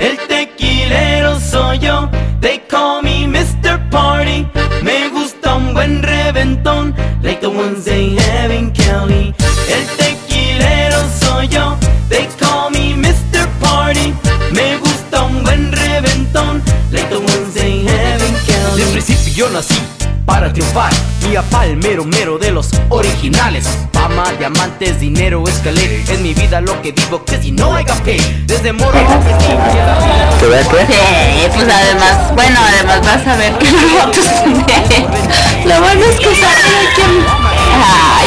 El tequilero soy yo, they call me Mr. Party. Me gusta un buen reventón, like the ones they have in Cali. El tequilero soy yo, they call me Mr. Party. Me gusta un buen reventón, like the ones they have in Cali. De principio yo nací para triunfar, mi papá el mero mero de los originales. Fama, diamantes, dinero, escalé, es mi vida lo que vivo, que si no I got paid. Desde morro ¿Se ve qué? Sí, pues además, bueno, además vas a ver que las fotos de... Lo bueno es que sale aquí. Ay,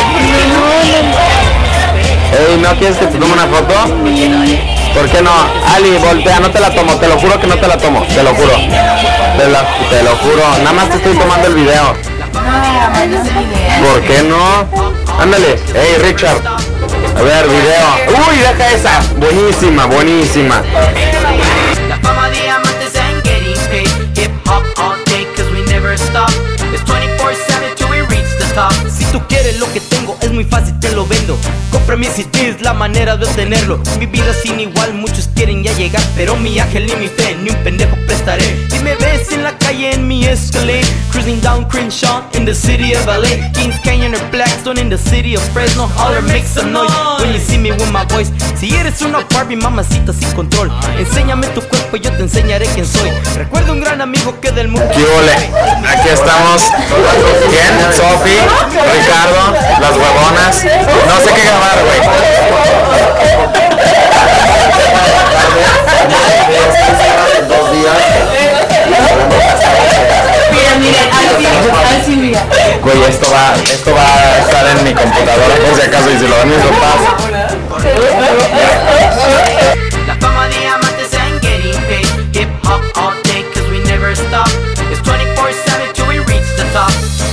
Ey, ¿no quieres que te tome una foto? ¿Por qué no? Ali, voltea, no te la tomo, te lo juro que no te la tomo, te lo juro. Te lo juro, nada más te estoy tomando el video. ¿Por qué no? Ándale, hey Richard. A ver, video. Uy, deja esa. Buenísima, buenísima. La fama diamantes and getting paid. Hip hop all day cause we never stop. It's 24/7 till we reach the top. si tú quieres lo que tengo es muy fácil, te lo vendo. Compra mis CDs, la manera de obtenerlo. Mi vida sin igual, muchos quieren ya llegar, pero mi ángel ni mi fe, ni un pendejo prestaré. Si me ves en la calle en mi Escalade, cruising down Crenshaw in the city of LA, Kings Canyon or Blackstone in the city of Fresno, holler make some noise when you see me with my voice. Si eres una Barbie, mamacita sin control, enséñame tu cuerpo y yo te enseñaré quién soy. Recuerda un gran amigo que del mundo. ¿Qué ole? Aquí estamos. ¿Quién? Sofi, Ricardo, las huevonas. No sé qué grabar, güey. Dos días. mira, así, mira. Güey, esto va a estar en mi computadora por si acaso y si lo ven mis papás. La fama diamantes and getting paid. Hip hop all day cause we never stop. It's 24/7 till we reach the top.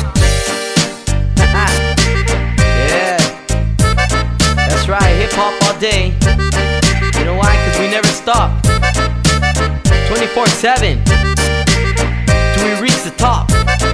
Yeah, that's right, hip hop all day. You know why? Cause we never stop. 24/7 till we reach the top.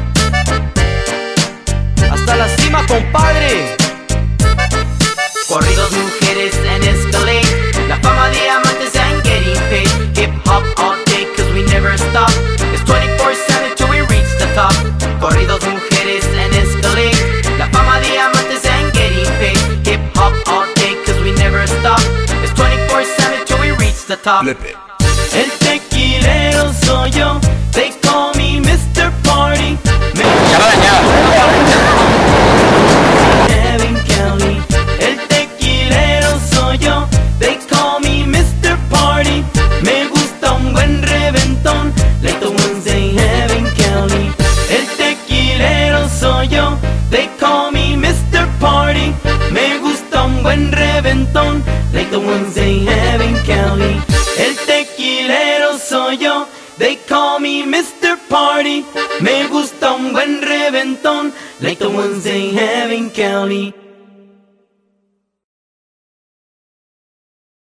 Hasta la cima, compadre. Corridos, mujeres and Escalade. La fama diamantes and getting paid. Hip hop all day cause we never stop. It's 24/7 till we reach the top. Corridos, mujeres and Escalade. La fama diamantes and getting paid. Hip hop all day cause we never stop. It's 24/7 till we reach the top. El tequilero soy yo, they call me Mr. Party. Heaven County. El tequilero soy yo, they call me Mr. Party. Me gusta un buen reventón, like the ones they have in Cali. El tequilero soy yo, they call me Mr. Party. Me gusta un buen reventón, like the ones they have in Cali. El tequilero soy yo, they call me Mr. Party. Me gusta un buen reventón, like the ones they have in Cali.